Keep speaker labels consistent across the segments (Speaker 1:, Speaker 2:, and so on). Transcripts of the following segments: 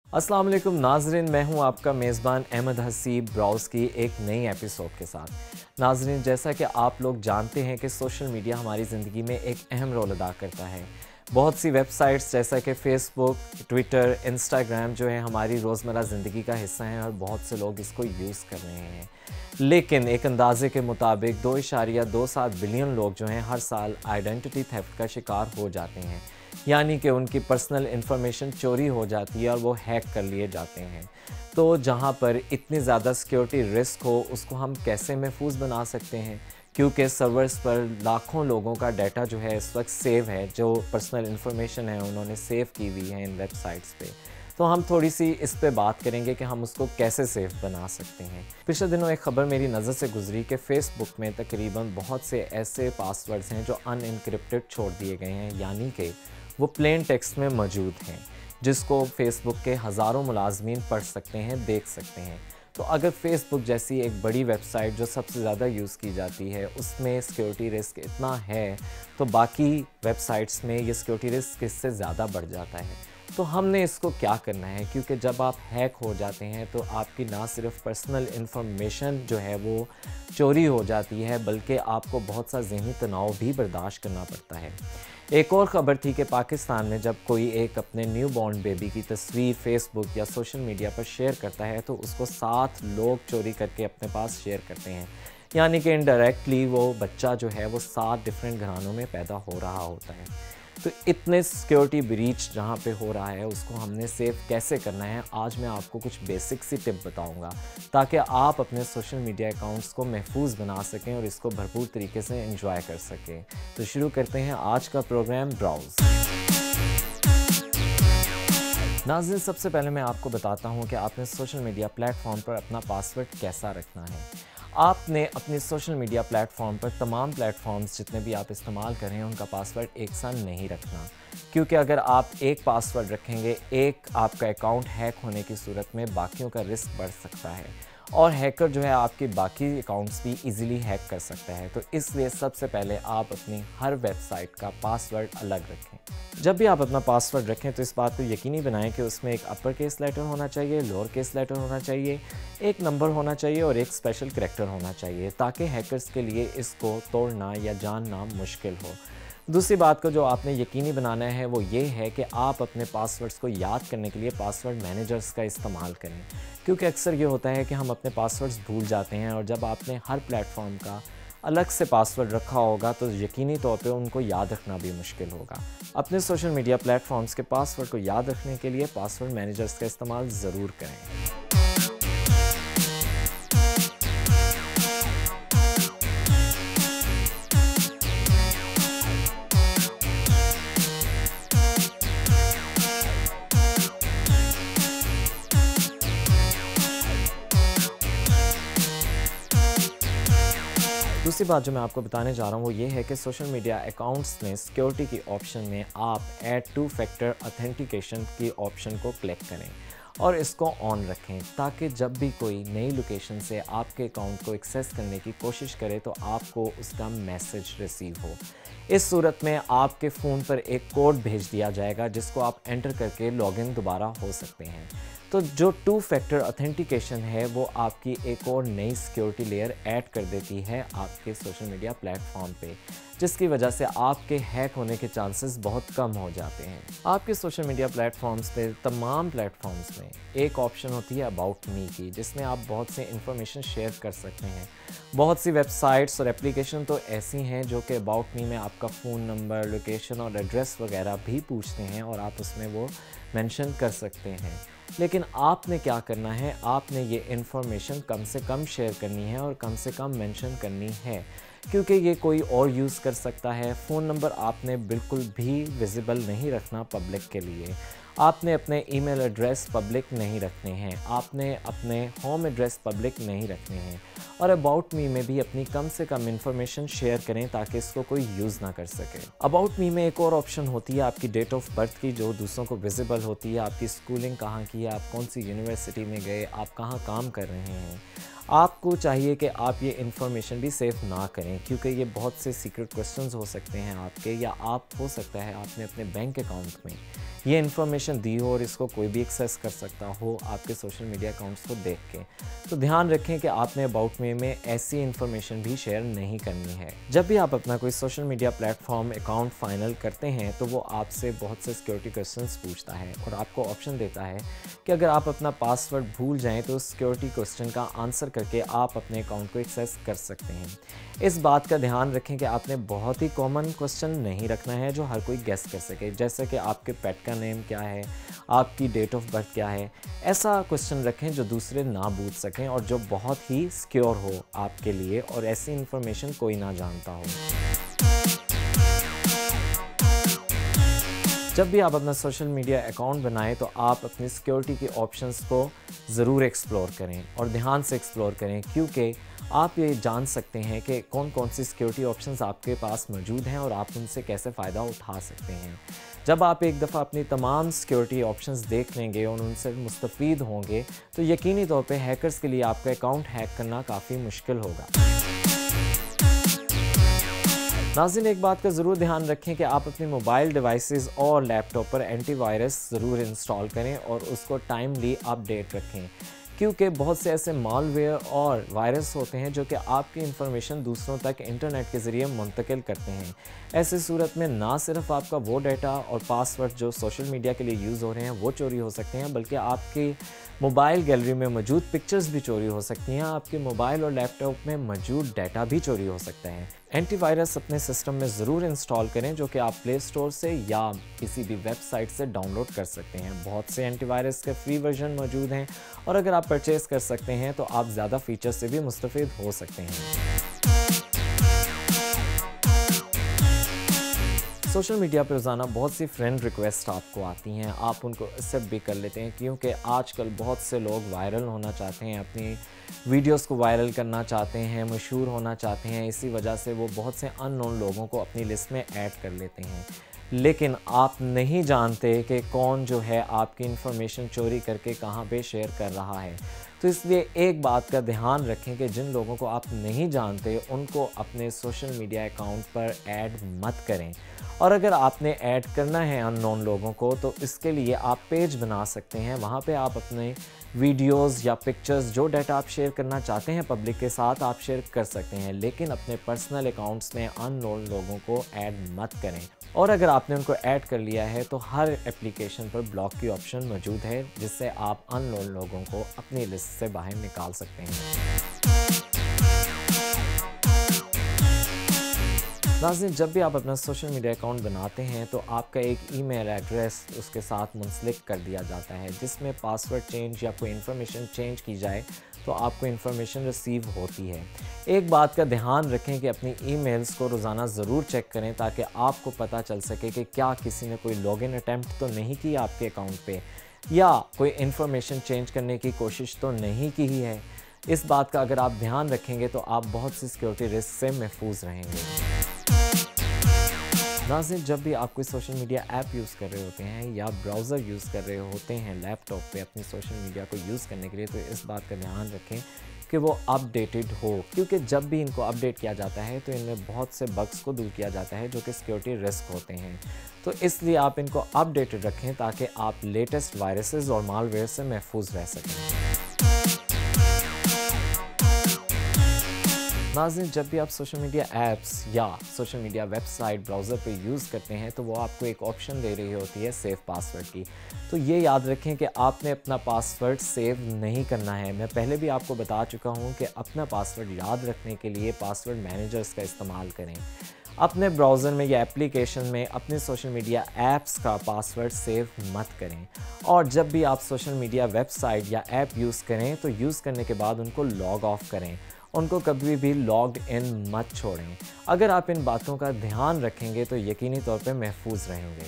Speaker 1: अस्सलाम वालेकुम नाजरीन, मैं हूं आपका मेज़बान अहमद हसीब ब्राउज़ की एक नई एपिसोड के साथ। नाजरीन, जैसा कि आप लोग जानते हैं कि सोशल मीडिया हमारी ज़िंदगी में एक अहम रोल अदा करता है। बहुत सी वेबसाइट्स जैसा कि फ़ेसबुक, ट्विटर, इंस्टाग्राम जो है हमारी रोज़मर्रा ज़िंदगी का हिस्सा हैं और बहुत से लोग इसको यूज़ कर रहे हैं। लेकिन एक अंदाजे के मुताबिक 2.27 बिलियन लोग जो हैं हर साल आइडेंटिटी थेफ्ट का शिकार हो जाते हैं, यानी कि उनकी पर्सनल इन्फॉर्मेशन चोरी हो जाती है और वो हैक कर लिए जाते हैं। तो जहाँ पर इतनी ज़्यादा सिक्योरिटी रिस्क हो, उसको हम कैसे महफूज बना सकते हैं? क्योंकि सर्वर्स पर लाखों लोगों का डाटा जो है इस वक्त सेव है, जो पर्सनल इन्फॉर्मेशन है उन्होंने सेव की हुई है इन वेबसाइट्स पे। तो हम थोड़ी सी इस पे बात करेंगे कि हम उसको कैसे सेफ बना सकते हैं। पिछले दिनों एक ख़बर मेरी नज़र से गुजरी कि फ़ेसबुक में तकरीबन बहुत से ऐसे पासवर्ड्स हैं जो अनइनक्रिप्टेड छोड़ दिए गए हैं, यानी कि वो प्लेन टेक्स्ट में मौजूद हैं, जिसको फ़ेसबुक के हज़ारों मुलाजमीन पढ़ सकते हैं, देख सकते हैं। तो अगर फ़ेसबुक जैसी एक बड़ी वेबसाइट जो सबसे ज़्यादा यूज़ की जाती है उसमें सिक्योरिटी रिस्क इतना है, तो बाकी वेबसाइट्स में ये सिक्योरिटी रिस्क इससे ज़्यादा बढ़ जाता है। तो हमने इसको क्या करना है, क्योंकि जब आप हैक हो जाते हैं तो आपकी ना सिर्फ पर्सनल इन्फॉर्मेशन जो है वो चोरी हो जाती है, बल्कि आपको बहुत सा ज़हनी तनाव भी बर्दाश्त करना पड़ता है। एक और ख़बर थी कि पाकिस्तान में जब कोई एक अपने न्यू बॉर्न बेबी की तस्वीर फेसबुक या सोशल मीडिया पर शेयर करता है तो उसको 7 लोग चोरी करके अपने पास शेयर करते हैं, यानी कि इनडायरेक्टली वो बच्चा जो है वो 7 डिफरेंट घरानों में पैदा हो रहा होता है। तो इतने सिक्योरिटी ब्रीच जहाँ पे हो रहा है उसको हमने सेव कैसे करना है, आज मैं आपको कुछ बेसिक सी टिप बताऊंगा ताकि आप अपने सोशल मीडिया अकाउंट्स को महफूज बना सकें और इसको भरपूर तरीके से एंजॉय कर सकें। तो शुरू करते हैं आज का प्रोग्राम ब्राउज़। नाज़रीन, सबसे पहले मैं आपको बताता हूँ कि आपने सोशल मीडिया प्लेटफॉर्म पर अपना पासवर्ड कैसा रखना है। आपने अपने सोशल मीडिया प्लेटफॉर्म पर तमाम प्लेटफॉर्म्स जितने भी आप इस्तेमाल कर रहे हैं उनका पासवर्ड एक सा नहीं रखना, क्योंकि अगर आप एक पासवर्ड रखेंगे, एक आपका अकाउंट हैक होने की सूरत में बाकियों का रिस्क बढ़ सकता है और हैकर जो है आपके बाकी अकाउंट्स भी इजीली हैक कर सकता है। तो इसलिए सबसे पहले आप अपनी हर वेबसाइट का पासवर्ड अलग रखें। जब भी आप अपना पासवर्ड रखें तो इस बात को यकीनी बनाएं कि उसमें एक अपर केस लेटर होना चाहिए, लोअर केस लेटर होना चाहिए, एक नंबर होना चाहिए और एक स्पेशल करैक्टर होना चाहिए, ताकि हैकर्स के लिए इसको तोड़ना या जानना मुश्किल हो। दूसरी बात को जो आपने यकीनी बनाना है वो ये है कि आप अपने पासवर्ड्स को याद करने के लिए पासवर्ड मैनेजर्स का इस्तेमाल करें, क्योंकि अक्सर ये होता है कि हम अपने पासवर्ड्स भूल जाते हैं और जब आपने हर प्लेटफॉर्म का अलग से पासवर्ड रखा होगा तो यकीनी तौर पे उनको याद रखना भी मुश्किल होगा। अपने सोशल मीडिया प्लेटफॉर्म्स के पासवर्ड को याद रखने के लिए पासवर्ड मैनेजर्स का इस्तेमाल ज़रूर करें। दूसरी बात जो मैं आपको बताने जा रहा हूँ वो ये है कि सोशल मीडिया अकाउंट्स में सिक्योरिटी की ऑप्शन में आप ऐड 2 फैक्टर ऑथेंटिकेशन की ऑप्शन को क्लिक करें और इसको ऑन रखें, ताकि जब भी कोई नई लोकेशन से आपके अकाउंट को एक्सेस करने की कोशिश करे तो आपको उसका मैसेज रिसीव हो। इस सूरत में आपके फ़ोन पर एक कोड भेज दिया जाएगा जिसको आप एंटर करके लॉगिन दोबारा हो सकते हैं। तो जो 2 फैक्टर ऑथेंटिकेशन है वो आपकी एक और नई सिक्योरिटी लेयर ऐड कर देती है आपके सोशल मीडिया प्लेटफॉर्म पे, जिसकी वजह से आपके हैक होने के चांसेस बहुत कम हो जाते हैं। आपके सोशल मीडिया प्लेटफॉर्म्स पे तमाम प्लेटफॉर्म्स में एक ऑप्शन होती है अबाउट मी की, जिसमें आप बहुत से इंफॉर्मेशन शेयर कर सकते हैं। बहुत सी वेबसाइट्स और एप्लीकेशन तो ऐसी हैं जो कि अबाउट मी में आपका फ़ोन नंबर, लोकेशन और एड्रेस वगैरह भी पूछते हैं और आप उसमें वो मेंशन कर सकते हैं। लेकिन आपने क्या करना है, आपने ये इन्फॉर्मेशन कम से कम शेयर करनी है और कम से कम मेंशन करनी है, क्योंकि ये कोई और यूज़ कर सकता है। फ़ोन नंबर आपने बिल्कुल भी विजिबल नहीं रखना पब्लिक के लिए। आपने अपने ईमेल एड्रेस पब्लिक नहीं रखने हैं, आपने अपने होम एड्रेस पब्लिक नहीं रखने हैं और अबाउट मी में भी अपनी कम से कम इन्फॉर्मेशन शेयर करें ताकि इसको कोई यूज़ ना कर सके। अबाउट मी में एक और ऑप्शन होती है आपकी डेट ऑफ बर्थ की, जो दूसरों को विजिबल होती है। आपकी स्कूलिंग कहाँ की है, आप कौन सी यूनिवर्सिटी में गए, आप कहाँ काम कर रहे हैं, आपको चाहिए कि आप ये इन्फॉर्मेशन भी सेव ना करें, क्योंकि ये बहुत से सीक्रेट क्वेश्चंस हो सकते हैं आपके, या आप हो सकता है आपने अपने बैंक अकाउंट में ये इन्फॉर्मेशन दी हो और इसको कोई भी एक्सेस कर सकता हो आपके सोशल मीडिया अकाउंट्स को देख के। तो ध्यान रखें कि आपने अबाउट मी में ऐसी इन्फॉर्मेशन भी शेयर नहीं करनी है। जब भी आप अपना कोई social media platform account final करते हैं तो वो आपसे बहुत से सिक्योरिटी क्वेश्चंस पूछता है और आपको ऑप्शन देता है कि अगर आप अपना पासवर्ड भूल जाएं तो सिक्योरिटी क्वेश्चन का आंसर करके आप अपने अकाउंट को एक्सेस कर सकते हैं। इस बात का ध्यान रखें कि आपने बहुत ही कॉमन क्वेश्चन नहीं रखना है जो हर कोई गेस कर सके, जैसे कि आपके पेट का नेम क्या है, आपकी डेट ऑफ बर्थ क्या है। ऐसा क्वेश्चन रखें जो दूसरे ना पूछ सकें और जो बहुत ही सिक्योर हो आपके लिए और ऐसी इंफॉर्मेशन कोई ना जानता हो। जब भी आप अपना सोशल मीडिया अकाउंट बनाएं तो आप अपनी सिक्योरिटी के ऑप्शंस को ज़रूर एक्सप्लोर करें और ध्यान से एक्सप्लोर करें, क्योंकि आप ये जान सकते हैं कि कौन कौन सी सिक्योरिटी ऑप्शंस आपके पास मौजूद हैं और आप उनसे कैसे फ़ायदा उठा सकते हैं। जब आप एक दफ़ा अपनी तमाम सिक्योरिटी ऑप्शंस देख लेंगे और उनसे मुस्तफ़ीद होंगे तो यकीनी तौर पे हैकर्स के लिए आपका अकाउंट हैक करना काफ़ी मुश्किल होगा। नाज़रीन, एक बात का ज़रूर ध्यान रखें कि आप अपने मोबाइल डिवाइसेस और लैपटॉप पर एंटीवायरस ज़रूर इंस्टॉल करें और उसको टाइमली अपडेट रखें, क्योंकि बहुत से ऐसे मालवेयर और वायरस होते हैं जो कि आपकी इंफॉर्मेशन दूसरों तक इंटरनेट के ज़रिए मुंतकिल करते हैं। ऐसी सूरत में ना सिर्फ आपका वो डाटा और पासवर्ड जो सोशल मीडिया के लिए यूज़ हो रहे हैं वो चोरी हो सकते हैं, बल्कि आपकी मोबाइल गैलरी में मौजूद पिक्चर्स भी चोरी हो सकती हैं, आपके मोबाइल और लैपटॉप में मौजूद डाटा भी चोरी हो सकता है। एंटीवायरस अपने सिस्टम में ज़रूर इंस्टॉल करें जो कि आप प्ले स्टोर से या किसी भी वेबसाइट से डाउनलोड कर सकते हैं। बहुत से एंटीवायरस के फ्री वर्जन मौजूद हैं और अगर आप परचेज़ कर सकते हैं तो आप ज़्यादा फीचर से भी मुस्तफ़ीद हो सकते हैं। सोशल मीडिया पर रोज़ाना बहुत सी फ्रेंड रिक्वेस्ट आपको आती हैं, आप उनको एक्सेप्ट भी कर लेते हैं, क्योंकि आजकल बहुत से लोग वायरल होना चाहते हैं, अपनी वीडियोस को वायरल करना चाहते हैं, मशहूर होना चाहते हैं। इसी वजह से वो बहुत से अननोन लोगों को अपनी लिस्ट में ऐड कर लेते हैं, लेकिन आप नहीं जानते कि कौन जो है आपकी इन्फॉर्मेशन चोरी करके कहाँ पे शेयर कर रहा है। तो इसलिए एक बात का ध्यान रखें कि जिन लोगों को आप नहीं जानते उनको अपने सोशल मीडिया अकाउंट पर ऐड मत करें, और अगर आपने ऐड करना है अननोन लोगों को तो इसके लिए आप पेज बना सकते हैं। वहाँ पे आप अपने वीडियोस या पिक्चर्स, जो डाटा आप शेयर करना चाहते हैं पब्लिक के साथ, आप शेयर कर सकते हैं, लेकिन अपने पर्सनल अकाउंट्स में अननोन लोगों को ऐड मत करें। और अगर आपने उनको ऐड कर लिया है तो हर एप्लीकेशन पर ब्लॉक की ऑप्शन मौजूद है, जिससे आप अननोन लोगों को अपनी लिस्ट से बाहर निकाल सकते हैं। नाज़रीन, जब भी आप अपना सोशल मीडिया अकाउंट बनाते हैं तो आपका एक ईमेल एड्रेस उसके साथ मुंसलिक कर दिया जाता है, जिसमें पासवर्ड चेंज या कोई इन्फॉर्मेशन चेंज की जाए तो आपको इन्फॉर्मेशन रिसीव होती है। एक बात का ध्यान रखें कि अपनी ईमेल्स को रोज़ाना ज़रूर चेक करें ताकि आपको पता चल सके कि क्या किसी ने कोई लॉगिन अटैम्प्ट तो नहीं की आपके अकाउंट पे, या कोई इन्फॉर्मेशन चेंज करने की कोशिश तो नहीं की ही है। इस बात का अगर आप ध्यान रखेंगे तो आप बहुत सी सिक्योरिटी रिस्क से महफूज रहेंगे। नाज़रीन, जब भी आप कोई सोशल मीडिया ऐप यूज़ कर रहे होते हैं या ब्राउज़र यूज़ कर रहे होते हैं लैपटॉप पे अपनी सोशल मीडिया को यूज़ करने के लिए, तो इस बात का ध्यान रखें कि वो अपडेटेड हो, क्योंकि जब भी इनको अपडेट किया जाता है तो इनमें बहुत से बग्स को दूर किया जाता है जो कि सिक्योरिटी रिस्क होते हैं। तो इसलिए आप इनको अपडेटेड रखें ताकि आप लेटेस्ट वायरसेस और मालवेयर से महफूज रह सकें। नाज़रीन, जब भी आप सोशल मीडिया ऐप्स या सोशल मीडिया वेबसाइट ब्राउज़र पे यूज़ करते हैं तो वो आपको एक ऑप्शन दे रही होती है सेव पासवर्ड की। तो ये याद रखें कि आपने अपना पासवर्ड सेव नहीं करना है। मैं पहले भी आपको बता चुका हूँ कि अपना पासवर्ड याद रखने के लिए पासवर्ड मैनेजर्स का इस्तेमाल करें। अपने ब्राउज़र में या एप्लीकेशन में अपने सोशल मीडिया ऐप्स का पासवर्ड सेव मत करें, और जब भी आप सोशल मीडिया वेबसाइट या ऐप यूज़ करें तो यूज़ करने के बाद उनको लॉग ऑफ करें, उनको कभी भी लॉग्ड इन मत छोड़ें। अगर आप इन बातों का ध्यान रखेंगे तो यकीनी तौर पे महफूज रहेंगे।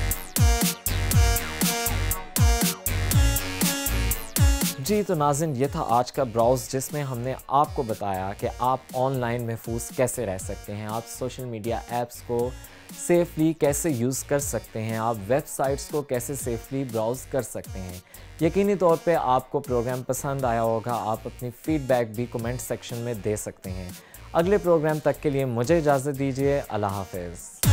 Speaker 1: जी, तो नाज़रीन, ये था आज का ब्राउज़ जिसमें हमने आपको बताया कि आप ऑनलाइन महफूज कैसे रह सकते हैं। आप सोशल मीडिया ऐप्स को सेफली कैसे यूज़ कर सकते हैं, आप वेबसाइट्स को कैसे सेफली ब्राउज़ कर सकते हैं। यकीनी तौर पे आपको प्रोग्राम पसंद आया होगा। आप अपनी फ़ीडबैक भी कमेंट सेक्शन में दे सकते हैं। अगले प्रोग्राम तक के लिए मुझे इजाज़त दीजिए। अल्लाह हाफ़िज़।